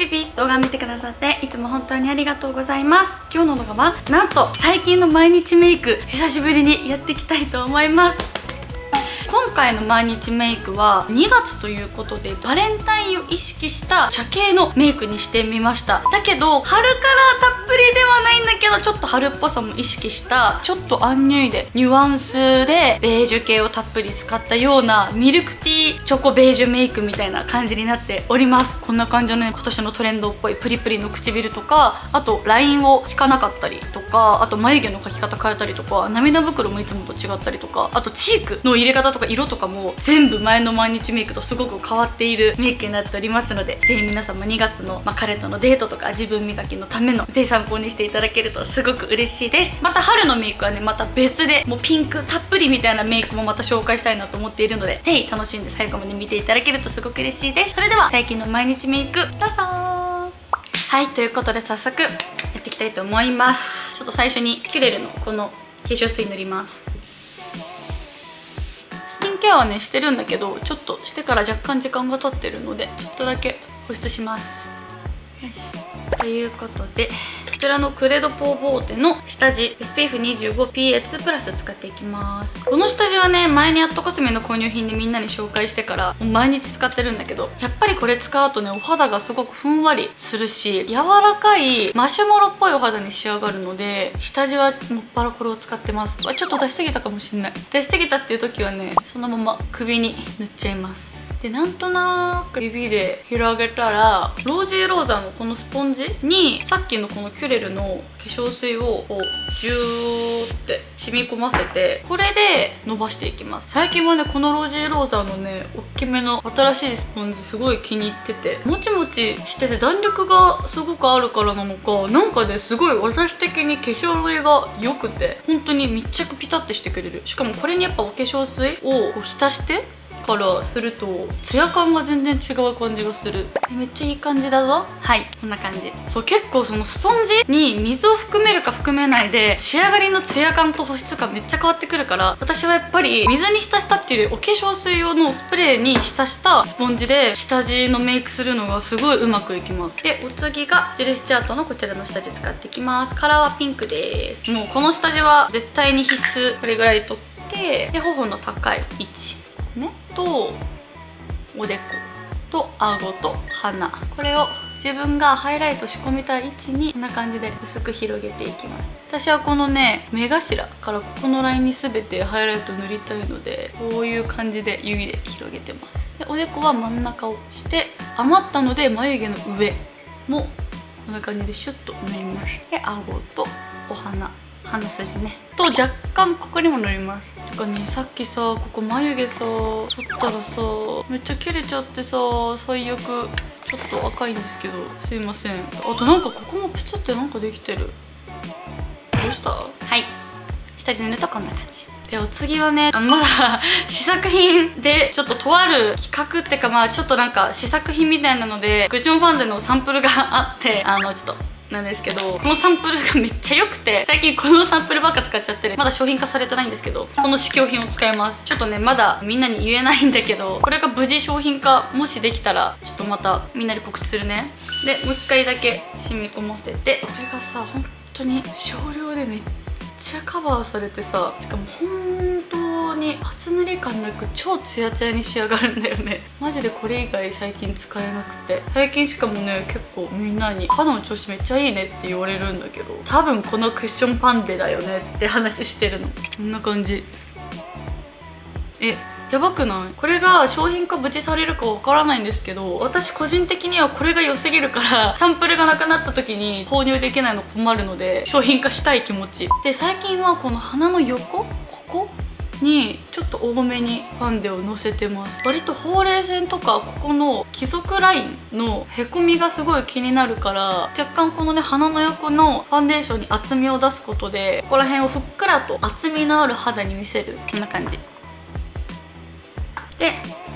ピピー動画を見てくださっていつも本当にありがとうございます。今日の動画はなんと最近の毎日メイク久しぶりにやっていきたいと思います。今回の毎日メイクは2月ということでバレンタインを意識した茶系のメイクにしてみました。だけど春カラーたっぷりではないんだけどちょっと春っぽさも意識したちょっとアンニュイでニュアンスでベージュ系をたっぷり使ったようなミルクティーチョコベージュメイクみたいな感じになっております。こんな感じのね今年のトレンドっぽいプリプリの唇とか、あとラインを引かなかったりとか、あと眉毛の描き方変えたりとか、涙袋もいつもと違ったりとか、あとチークの入れ方とか色とかも全部前の毎日メイクとすごく変わっているメイクになっておりますので、ぜひ皆さんも2月の、彼とのデートとか自分磨きのためのぜひ参考にしていただけるとすごく嬉しいです。また春のメイクはねまた別でもうピンクたっぷりみたいなメイクもまた紹介したいなと思っているので、ぜひ楽しんで最後まで見ていただけるとすごく嬉しいです。それでは最近の毎日メイクどうぞ。はい、ということで早速やっていきたいと思います。ちょっと最初にキュレルのこの化粧水塗ります。スキンケアはねしてるんだけど、ちょっとしてから若干時間が経ってるのでちょっとだけ保湿します。よし、ということでこちらのクレドポーボーテの下地 SPF25PA2 プラス使っていきます。この下地はね前にアットコスメの購入品でみんなに紹介してからもう毎日使ってるんだけど、やっぱりこれ使うとねお肌がすごくふんわりするし柔らかいマシュマロっぽいお肌に仕上がるので、下地はもっぱらこれを使ってます。ちょっと出しすぎたかもしれない。出しすぎたっていう時はねそのまま首に塗っちゃいます。でなんとなく指で広げたらロージーローザのこのスポンジにさっきのこのキュレルの化粧水をこうジューって染み込ませて、これで伸ばしていきます。最近はねこのロージーローザのね大きめの新しいスポンジすごい気に入ってて、もちもちしてて弾力がすごくあるからなのかなんかですごい私的に化粧のりが良くて本当に密着ピタッてしてくれる。しかもこれにやっぱお化粧水をこう浸してからするとツヤ感が全然違う感じがする。めっちゃいい感じだぞ。はい、こんな感じ。そう結構そのスポンジに水を含めるか含めないで仕上がりのツヤ感と保湿感めっちゃ変わってくるから、私はやっぱり水に浸したっていうよりお化粧水用のスプレーに浸したスポンジで下地のメイクするのがすごいうまくいきます。でお次がジルスチャートのこちらの下地使っていきます。カラーはピンクです。もうこの下地は絶対に必須。これぐらい取ってで頬の高い位置ねとおでこと顎と鼻、これを自分がハイライト仕込みたい位置にこんな感じで薄く広げていきます。私はこのね目頭からここのラインに全てハイライト塗りたいのでこういう感じで指で広げてます。でおでこは真ん中をして余ったので眉毛の上もこんな感じでシュッと塗ります。で顎とお鼻鼻筋ねと若干ここにも塗ります。てかねさっきさここ眉毛さ剃ったらさめっちゃ切れちゃってさ最悪。ちょっと赤いんですけどすいません。あとなんかここもプツってなんかできてる。どうした？はい、下地塗るとこんな感じで、お次はねまだ試作品でちょっととある企画ってかちょっとなんか試作品みたいなのでクッションファンデのサンプルがあってちょっとなんですけど、このサンプルがめっちゃ良くて最近このサンプルばっか使っちゃってる。まだ商品化されてないんですけどこの試供品を使います。ちょっとねまだみんなに言えないんだけどこれが無事商品化もしできたらちょっとまたみんなに告知するね。でもう一回だけ染み込ませて、これがさ本当に少量でめっちゃカバーされてさ、しかも本当に厚塗り感なく超ツヤツヤに仕上がるんだよね。マジでこれ以外最近使えなくて、最近しかもね結構みんなに肌の調子めっちゃいいねって言われるんだけど、多分このクッションファンデだよねって話してるの。こんな感じ。やばくない？これが商品化無事されるかわからないんですけど、私個人的にはこれが良すぎるからサンプルがなくなった時に購入できないの困るので商品化したい気持ちで、最近はこの鼻の横ここにちょっと多めにファンデをのせてます。割とほうれい線とかここの貴族ラインのへこみがすごい気になるから、若干このね鼻の横のファンデーションに厚みを出すことでここら辺をふっくらと厚みのある肌に見せる。こんな感じで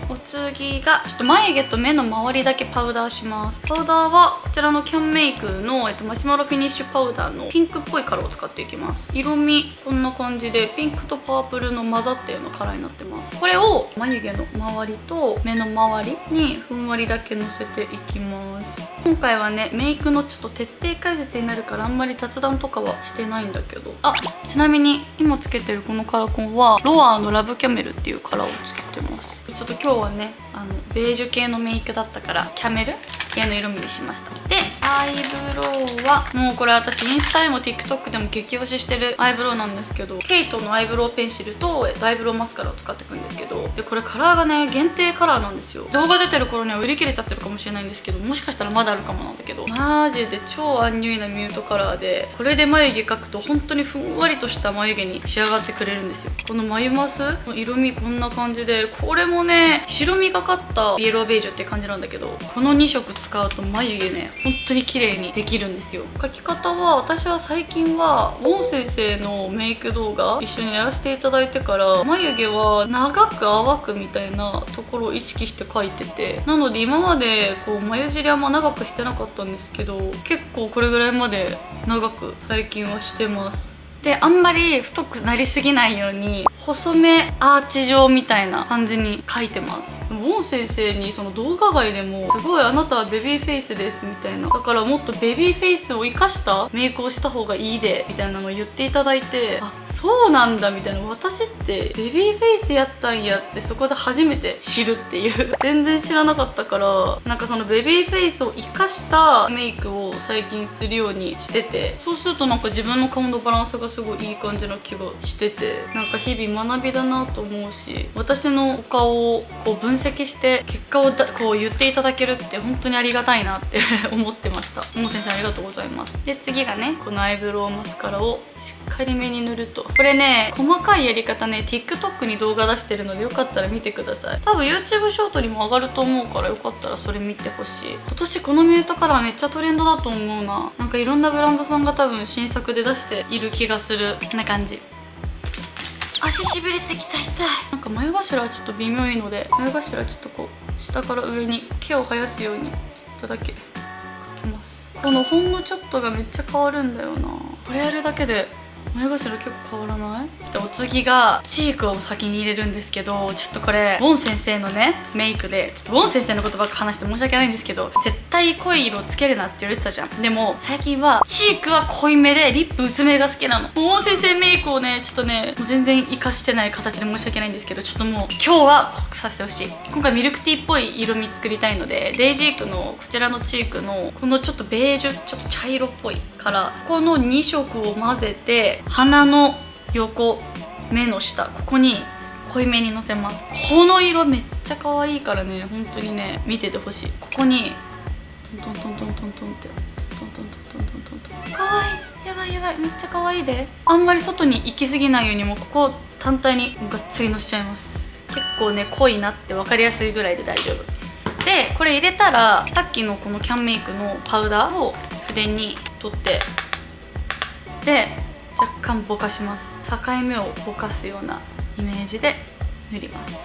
お次がちょっと眉毛と目の周りだけパウダーします。パウダーはこちらのキャンメイクの、マシュマロフィニッシュパウダーのピンクっぽいカラーを使っていきます。色味こんな感じでピンクとパープルの混ざったようなカラーになってます。これを眉毛の周りと目の周りにふんわりだけのせていきます。今回はねメイクのちょっと徹底解説になるからあんまり雑談とかはしてないんだけど、ちなみに今つけてるこのカラコンはロアのラブキャメルっていうカラーをつけてます。ちょっと今日はねベージュ系のメイクだったからキャメル系の色味にしました。でアイブロウはもうこれ私インスタでも TikTok でも激推ししてるアイブロウなんですけど、ケイトのアイブロウペンシルとアイブロウマスカラを使っていくんですけど、でこれカラーがね限定カラーなんですよ。動画出てる頃には売り切れちゃってるかもしれないんですけど、もしかしたらまだあるかもなんだけど、マジで超アンニュイなミュートカラーで、これで眉毛描くと本当にふんわりとした眉毛に仕上がってくれるんですよ。この眉マスの色味こんな感じで、これもね白みがかったイエローベージュって感じなんだけど、この2色使うと眉毛ね本当に綺麗にできるんですよ。描き方は私は最近はウォン先生のメイク動画一緒にやらせていただいてから眉毛は長く淡くみたいなところを意識して描いてて、なので今までこう眉尻あんま長くしてなかったんですけど、結構これぐらいまで長く最近はしてます。であんまり太くなりすぎないように細めアーチ状みたいな感じに描いてます。ウォン先生にその動画外でもすごいあなたはベビーフェイスですみたいな、だからもっとベビーフェイスを生かしたメイクをした方がいいでみたいなのを言っていただいて、そうなんだみたいな、私ってベビーフェイスやったんやってそこで初めて知るっていう全然知らなかったから、なんかそのベビーフェイスを生かしたメイクを最近するようにしてて、そうするとなんか自分の顔のバランスがすごいいい感じな気がしてて、なんか日々学びだなと思うし、私のお顔をこう分析して結果をこう言っていただけるって本当にありがたいなって思ってました。もう先生ありがとうございます。で次がねこのアイブロウマスカラをしっかりめに塗ると、これね細かいやり方ね TikTok に動画出してるのでよかったら見てください。多分 YouTube ショートにも上がると思うからよかったらそれ見てほしい。今年このミュートカラーめっちゃトレンドだと思うな。なんかいろんなブランドさんが多分新作で出している気がする。こんな感じ。足しびれてきた、痛い。なんか眉頭はちょっと微妙いので眉頭ちょっとこう下から上に毛を生やすようにちょっとだけ描きます。このほんのちょっとがめっちゃ変わるんだよな。これやるだけで眉頭結構変わらない？でお次がチークを先に入れるんですけど、ちょっとこれウォン先生のねメイクでちょっとウォン先生のことばっか話して申し訳ないんですけど、絶対濃い色つけるなって言われてたじゃん。でも最近はチークは濃いめでリップ薄めが好きなの。ウォン先生メイクをねちょっとねもう全然活かしてない形で申し訳ないんですけど、ちょっともう今日は濃くさせてほしい。今回ミルクティーっぽい色味作りたいので、デイジークのこちらのチークのこのちょっとベージュちょっと茶色っぽいからこの2色を混ぜて鼻の横目の下ここに濃いめにのせます。この色めっちゃ可愛いからね本当にね見ててほしい。ここにトントントントントントンってトントントントントントントン。可愛い、やばいやばい、めっちゃ可愛いで。あんまり外に行き過ぎないようにもうここ単体にがっつりのせちゃいます。結構ね濃いなって分かりやすいぐらいで大丈夫で、これ入れたらさっきのこのキャンメイクのパウダーを筆に取ってで若干ぼかします。境目をぼかすようなイメージで塗ります。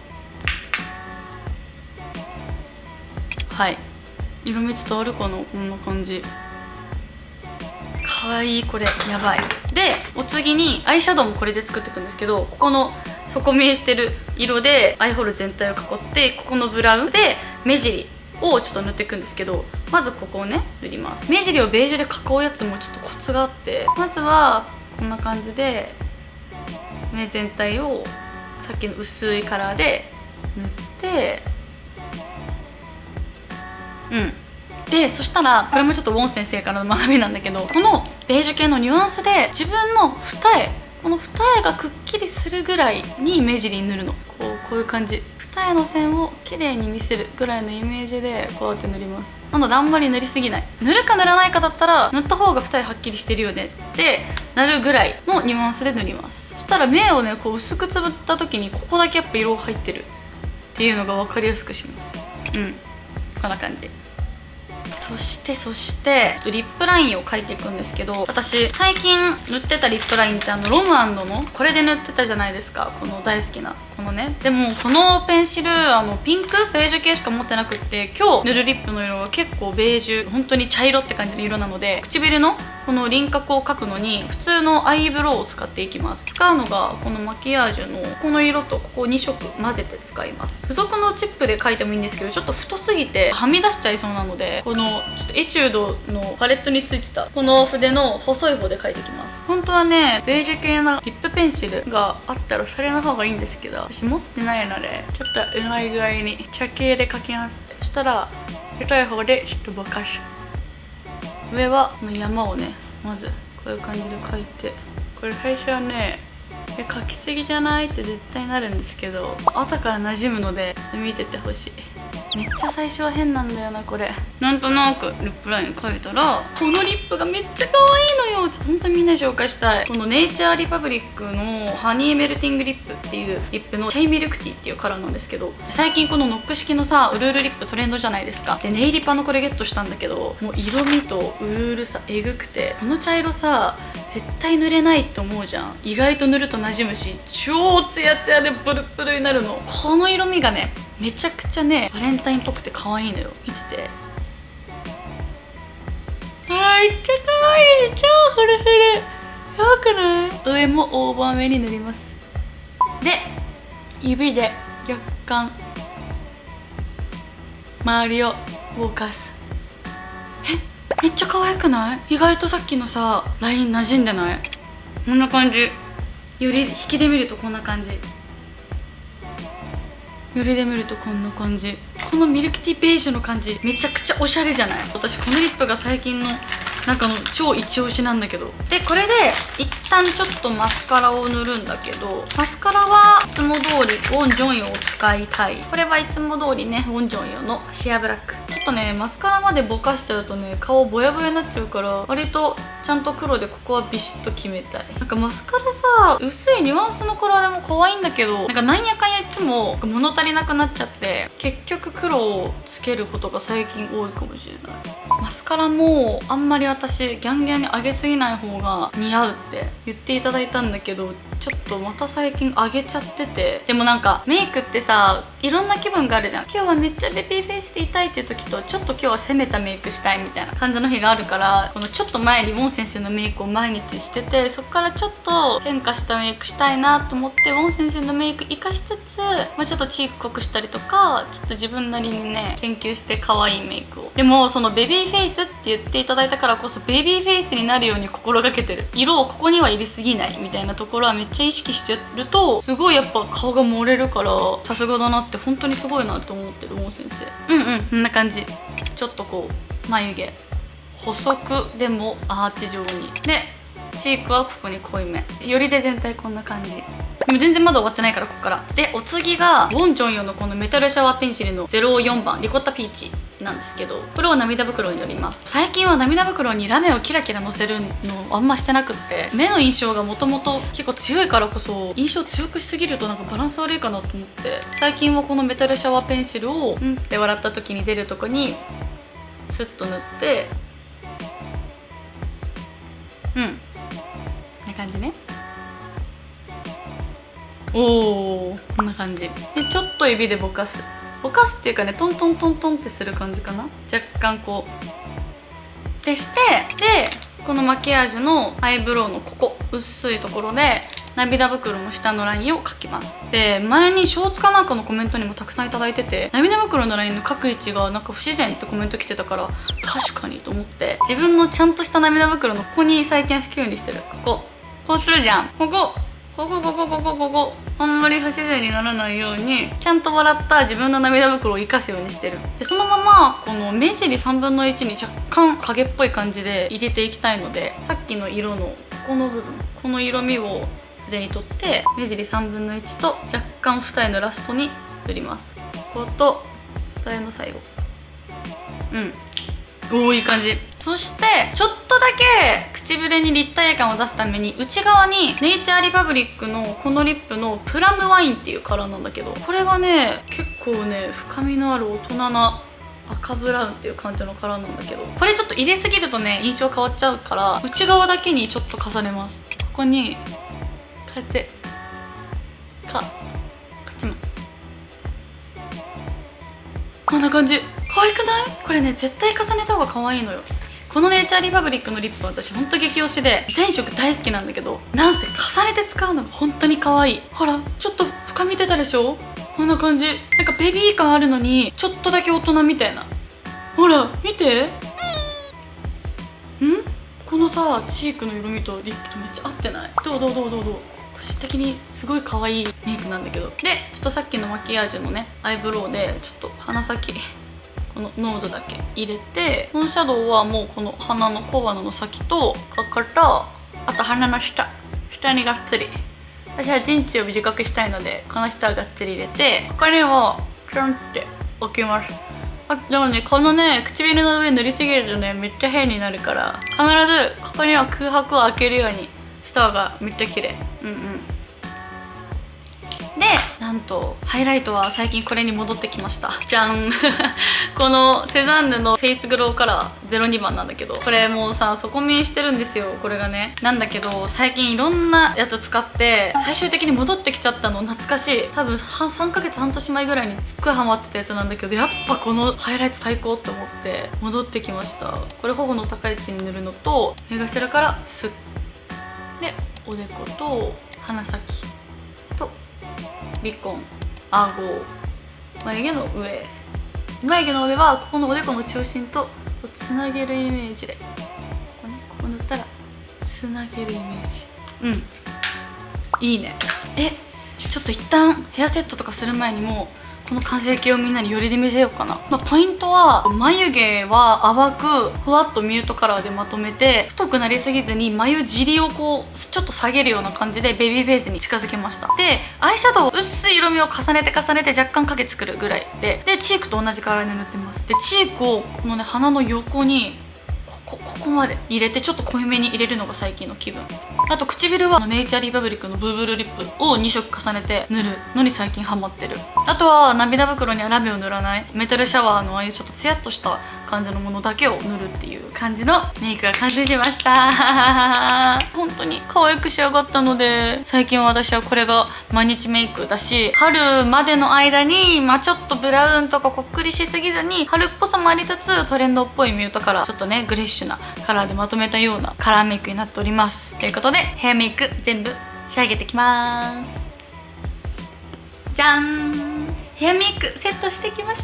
はい、色味伝わるかな、こんな感じ。かわいい、これやばい。でお次にアイシャドウもこれで作っていくんですけど、ここの底見えしてる色でアイホール全体を囲って、ここのブラウンで目尻をちょっと塗っていくんですけど、まずここをね塗ります。目尻をベージュで囲うやつもちょっとコツがあって、まずはこんな感じで目全体をさっきの薄いカラーで塗って、でそしたらこれもちょっとウォン先生からの学びなんだけど、このベージュ系のニュアンスで自分の二重、この二重がくっきりするぐらいに目尻に塗るの。こういう感じ、二重の線を綺麗に見せるぐらいのイメージでこうやって塗ります。なのであんまり塗りすぎない、塗るか塗らないかだったら塗った方が二重はっきりしてるよねってなるぐらいのニュアンスで塗ります。そしたら目をねこう薄くつぶった時にここだけやっぱ色が入ってるっていうのが分かりやすくします。こんな感じ。 そしてリップラインを描いていくんですけど、私最近塗ってたリップラインってロム&のこれで塗ってたじゃないですか、この大好きなこのね。でもこのペンシルピンクベージュ系しか持ってなくって、今日塗るリップの色が結構ベージュ、本当に茶色って感じの色なので、唇のこの輪郭を描くのに普通のアイブロウを使っていきます。使うのがこのマキアージュのこの色とここ2色混ぜて使います。付属のチップで描いてもいいんですけど、ちょっと太すぎてはみ出しちゃいそうなので、このちょっとエチュードのパレットについてたこの筆の細い方で描いていきます。本当はねベージュ系のリップペンシルがあったらそれの方がいいんですけど、私持ってないのでちょっとうまい具合に茶系で描きます。そしたら太い方でちょっとぼかす。上はこの山をねまずこういう感じで描いて、これ最初はね描きすぎじゃないって絶対なるんですけど、後から馴染むので見ててほしい。めっちゃ最初は変なんだよなこれ。なんとなくリップライン描いたらこのリップがめっちゃ可愛いのよ。ちょっと本当にみんなに紹介したい。このネイチャーリパブリックのハニーメルティングリップっていうリップのチャイミルクティーっていうカラーなんですけど、最近このノック式のさウルールリップトレンドじゃないですか。でネイリパのこれゲットしたんだけど、もう色味とウルールさえぐくて、この茶色さ絶対塗れないって思うじゃん。意外と塗ると馴染むし超ツヤツヤでプルプルになるの。この色味がねめちゃくちゃねバレンタインっぽくて可愛いのよ。見てて、めっちゃ可愛い。超フルフル。やばくない？上もオーバーめに塗ります。で指で若干周りを動かす。めっちゃ可愛くない？意外とさっきのさライン馴染んでない？こんな感じ。より引きで見るとこんな感じ、よりで見るとこんな感じ。このミルクティーベージュの感じめちゃくちゃおしゃれじゃない？私このリップが最近の中の超一押しなんだけど。でこれで一旦ちょっとマスカラを塗るんだけど、マスカラはいつも通りウォン・ジョンヨを使いたい。これはいつも通りねウォン・ジョンヨのシアブラック。ちょっとねマスカラまでぼかしちゃうとね顔ボヤボヤになっちゃうから、割とちゃんと黒でここはビシッと決めたい。なんかマスカラさ薄いニュアンスのカラーでも可愛いんだけど、なんやかんやいつも物足りなくなっちゃって結局黒をつけることが最近多いかもしれない。マスカラもあんまり私ギャンギャンに上げすぎない方が似合うって言っていただいたんだけど、ちょっとまた最近上げちゃってて。でもなんかメイクってさいろんな気分があるじゃん。今日はめっちゃベビーフェイスでいたいっていう時と、ちょっと今日は攻めたメイクしたいみたいな感じの日があるから、このちょっと前にウォン先生のメイクを毎日してて、そこからちょっと変化したメイクしたいなと思ってウォン先生のメイク活かしつつ、ちょっとチーク濃くしたりとかちょっと自分なりにね研究して可愛いメイクを。でもそのベビーフェイスって言っていただいたからこそベビーフェイスになるように心がけてる。色をここには入れすぎないみたいなところはめっちゃ意識してると、すごいやっぱ顔が盛れるからさすがだなって本当にすごいなと思ってるウォン先生。こんな感じ。ちょっとこう眉毛細くでもアーチ状にで、チークはここに濃いめ、よりで全体こんな感じ。でも全然まだ終わってないからここから。でお次がウォン・ジョンヨのこのメタルシャワーペンシルの04番リコッタピーチなんですけど、これを涙袋に塗ります。最近は涙袋にラメをキラキラのせるのあんましてなくって、目の印象がもともと結構強いからこそ印象強くしすぎるとなんかバランス悪いかなと思って、最近はこのメタルシャワーペンシルをって笑った時に出るとこにスッと塗って、こんな感じね。おーこんな感じでちょっと指でぼかすっていうかね、トントントントンってする感じかな。若干こうでして、でこのマキアージュのアイブロウのここ薄いところで涙袋の下のラインを描きます。で前にショーツかなんかのコメントにもたくさんいただいてて、涙袋のラインの描く位置がなんか不自然ってコメント来てたから、確かにと思って自分のちゃんとした涙袋のここに最近は引くようにしてる。こうするじゃん。ここあんまり不自然にならないようにちゃんと笑った自分の涙袋を生かすようにしてる。でそのままこの目尻3分の1に若干影っぽい感じで入れていきたいので、さっきの色のここの部分、この色味を筆に取って目尻3分の1と若干二重のラストに塗ります。ここと二重の最後。いい感じ。そしてちょっとだけ唇に立体感を出すために内側にネイチャーリパブリックのこのリップのプラムワインっていうカラーなんだけど、これがね結構ね深みのある大人な赤ブラウンっていう感じのカラーなんだけど、これちょっと入れすぎるとね印象変わっちゃうから、内側だけにちょっと重ねます。ここにこうやってこっちもこんな感じ。可愛くない？これね絶対重ねた方が可愛いのよ。このネイチャーリパブリックのリップは私ほんと激推しで、全色大好きなんだけど、なんせ重ねて使うのが本当に可愛い。ほらちょっと深み出たでしょ。こんな感じ。なんかベビー感あるのにちょっとだけ大人みたいな。ほら見て、このさチークの色味とリップとめっちゃ合ってない？どう個人的にすごい可愛いメイクなんだけど。でちょっとさっきのマキアージュのねアイブロウでちょっと鼻先このノーズだけ入れて、コンシャドウはもうこの鼻の小鼻の先とここと、あと鼻の下にがっつり。私は陣地を短くしたいのでこの下をがっつり入れて、ここにもちょんって置きます。でもねこのね唇の上塗りすぎるとねめっちゃ変になるから、必ずここには空白を開けるようにした方がめっちゃ綺麗。でなんとハイライトは最近これに戻ってきました。じゃんこのセザンヌのフェイスグローカラー02番なんだけど、これもうさ底見えしてるんですよ。これがねなんだけど、最近いろんなやつ使って最終的に戻ってきちゃったの。懐かしい。多分3ヶ月半年前ぐらいにすっごいハマってたやつなんだけど、やっぱこのハイライト最高って思って戻ってきました。これ頬の高い位置に塗るのと、目頭からスッでおでこと鼻先と鼻根、顎、眉毛の上はここのおでこの中心とつなげるイメージで、ここ塗ったらつなげるイメージ。いいね。ちょっと一旦ヘアセットとかする前にもこの完成形をみんなによりで見せようかな。ポイントは眉毛は淡くふわっとミュートカラーでまとめて、太くなりすぎずに眉尻をこうちょっと下げるような感じでベビーフェイスに近づけました。でアイシャドウ薄い色味を重ねて若干影作るぐらいで、チークと同じカラーで塗ってます。でチークをこのね鼻の横にここまで入れて、ちょっと濃いめに入れるのが最近の気分。あと唇はネイチャーリパブリックのブーブルリップを2色重ねて塗るのに最近ハマってる。あとは涙袋にはラメを塗らないメタルシャワーのああいうちょっとツヤっとした感じのものだけを塗るっていう感じのメイクが完成しました本当に可愛く仕上がったので、最近私はこれが毎日メイクだし、春までの間にちょっとブラウンとかこっくりしすぎずに春っぽさもありつつトレンドっぽいミュートカラー、ちょっとねグレッシュなカラーでまとめたようなカラーメイクになっております。ということでヘアメイク全部仕上げてきます。じゃん、ヘアメイクセットしてきました。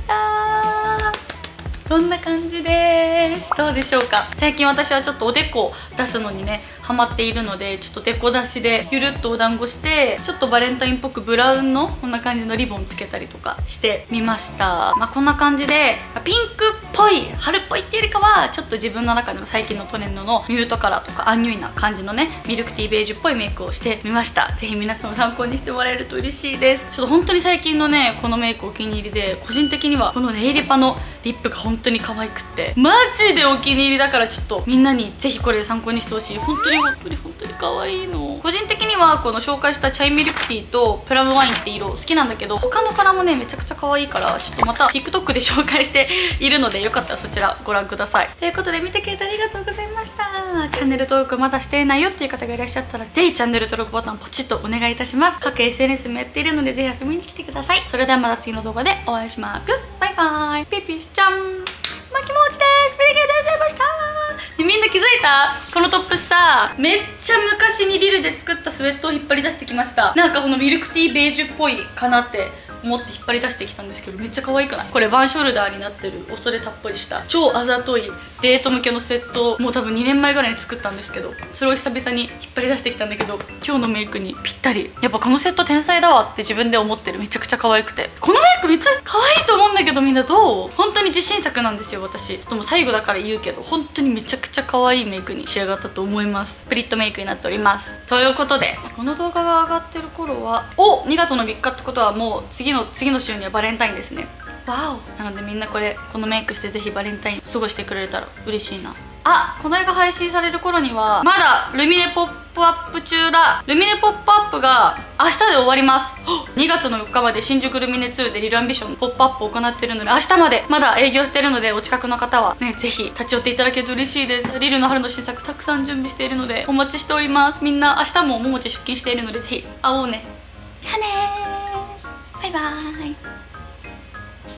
こんな感じです。どうでしょうか。最近私はちょっとおでこを出すのにねハマっているので、ちょっとデコ出しでゆるっとお団子して、ちょっとバレンタインっぽくブラウンのこんな感じのリボンつけたりとかしてみました。こんな感じでピンクっぽい春っぽいっていうよりかは、ちょっと自分の中でも最近のトレンドのミュートカラーとかアンニュイな感じのねミルクティーベージュっぽいメイクをしてみました。ぜひ皆さんも参考にしてもらえると嬉しいです。ちょっと本当に最近のねこのメイクお気に入りで、個人的にはこのネイリパのリップが本当に可愛くってマジでお気に入りだから、ちょっとみんなにぜひこれ参考にしてほしい。本当に可愛いの。個人的にはこの紹介したチャイミルクティーとプラムワインって色好きなんだけど、他のカラーもねめちゃくちゃ可愛いから、ちょっとまた TikTok で紹介しているので、よかったらそちらご覧ください。ということで見てくれてありがとうございました。チャンネル登録まだしていないよっていう方がいらっしゃったら、ぜひチャンネル登録ボタンポチッとお願いいたします。各 SNS もやっているのでぜひ遊びに来てください。それではまた次の動画でお会いします。ぴょすバイバイ。ピピスちゃんまきもちです。ピリケでございました。みんな気づいた？このトップスさ、めっちゃ昔にリルで作ったスウェットを引っ張り出してきました。なんかこのミルクティーベージュっぽいかなって思って引っ張り出してきたんですけど、めっちゃ可愛くない？これワンショルダーになってる恐れたっぷりした超あざといデート向けのスウェットをもう多分2年前ぐらいに作ったんですけど、それを久々に引っ張り出してきたんだけど、今日のメイクにぴったり。やっぱこのセット天才だわって自分で思ってる。めちゃくちゃ可愛くて、このメイクめっちゃ可愛いと思うんだけど、みんなどう？本当に自信作なんですよ私。ちょっともう最後だから言うけど、本当にめちゃくちゃ可愛いメイクに仕上がったと思います。プリットメイクになっております。ということで、この動画が上がってる頃は2月の3日ってことはもう次の週にはバレンタインですね。わお。なのでみんなこのメイクしてぜひバレンタイン過ごしてくれたら嬉しいな。 あ、この映画配信される頃にはまだルミネポップアップ中だ。ルミネポップアップが明日で終わります。2月の4日まで新宿ルミネ2でリルアンビションポップアップを行っているので、明日までまだ営業しているので、お近くの方はね、ぜひ立ち寄っていただけると嬉しいです。リルの春の新作たくさん準備しているのでお待ちしております。みんな明日もももち出勤しているので、ぜひ会おうね。じゃあねー、バイバーイ。